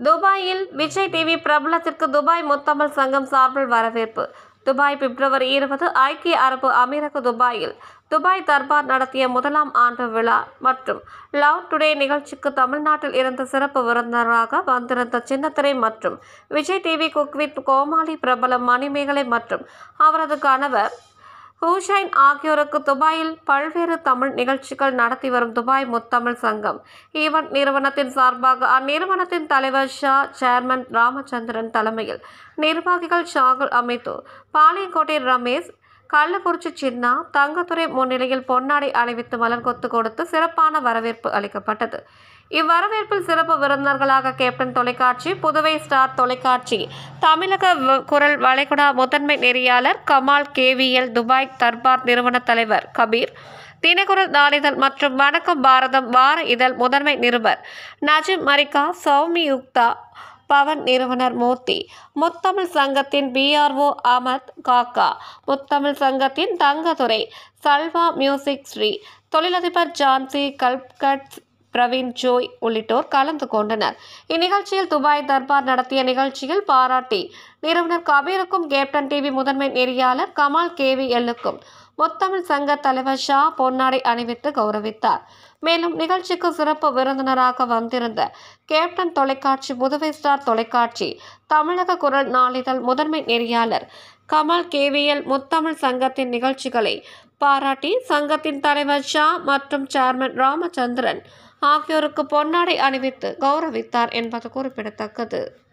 துபாயில் விஜய் டிவி பிரபலத்திற்கு துபாய் முத்தமிழ் சங்கம் சார்பில் வரவேற்பு. துபாய் பிப்ரவரி 20 ஐக்கிய அரபு அமீரக துபாயில் துபாய் தர்பார் நடத்திய முதலாம் ஆண்டு விழா மற்றும் லவ் டுடே நிகழ்ச்சிக்கு தமிழ்நாட்டில் இருந்து சிறப்பு விருந்தினராக வந்திருந்த சின்னத்திரை மற்றும் Vijay TV cook with Komali பிரபலம் மணிமேகலை மற்றும் அவரது கணவர் ஹுசைன் ஆகியோருக்கு துபாயில் பல்வேறு தமிழ் நிகழ்ச்சிகள் நடத்தி வரும் துபாய் முத்தமிழ் சங்கம் ஈவென்ட் நிறுவனத்தின் சார்பாக அந்நிறுவனத்தின் தலைவர் ஷா, சேர்மன் ராமச்சந்திரன் தலைமையில் நிர்வாகிகள் ஷாகுல் அமித்து, பாளையங்கோட்டை ரமேஷ், கள்ளக்குறிச்சி சின்னா, தங்கத்துறை முன்னிலையில் பொன்னாடை அணிவித்து மலர் கொத்து கொடுத்து சிறப்பான வரவேற்பு அளிக்கப்பட்டது. இவ்வரவேற்பில் சிறப்பு விருந்தினர்களாக கேப்டன் தொலைக்காட்சி, புதுவை ஸ்டார் தொலைக்காட்சி, தமிழக குரல் வளைகுடா முதன்மை நெறியாளர் கமால், KVL துபாய் தர்பார் நிறுவன தலைவர் கபீர், தினக்குரல் நாளிதழ் மற்றும் வணக்கம் பாரதம் வார இதழ் முதன்மை நிருபர் நஜிம் மரிகா, சௌமியுக்தா, பவன் நிறுவனர் மூர்த்தி, முத்தமிழ் சங்கத்தின் BRO அமத் காக்கா, முத்தமிழ் சங்கத்தின் தங்கதுரை, சல்வா மியூசிக் ஸ்ரீ, தொழிலதிபர் ஜான்சி, கல்கட் பிரவீன் ஜோய் உள்ளிட்டோர் கலந்து கொண்டனர். இந்நிகழ்ச்சியில் துபாய் தர்பார் நடத்திய நிகழ்ச்சியில் பாராட்டி நிறுவனர் கபீருக்கும், கேப்டன் டிவி முதன்மை நெறியாளர் கமால், KVLக்கும் முத்தமிழ் சங்க தலைவர் ஷா பொன்னாடை அணிவித்து கௌரவித்தார். மேலும் நிகழ்ச்சிக்கு சிறப்பு விருந்தினராக வந்திருந்த கேப்டன் தொலைக்காட்சி, புதுவை ஸ்டார் தொலைக்காட்சி, தமிழக குரல் நாளிதழ் முதன்மை நெறியாளர் கமால், KVL முத்தமிழ் சங்கத்தின் நிகழ்ச்சிகளை பாராட்டி சங்கத்தின் தலைவர் ஷா மற்றும் சேர்மன் ராமச்சந்திரன் ஆகியோருக்கு பொன்னாடை அணிவித்து கௌரவித்தார் என்பது குறிப்பிடத்தக்கது.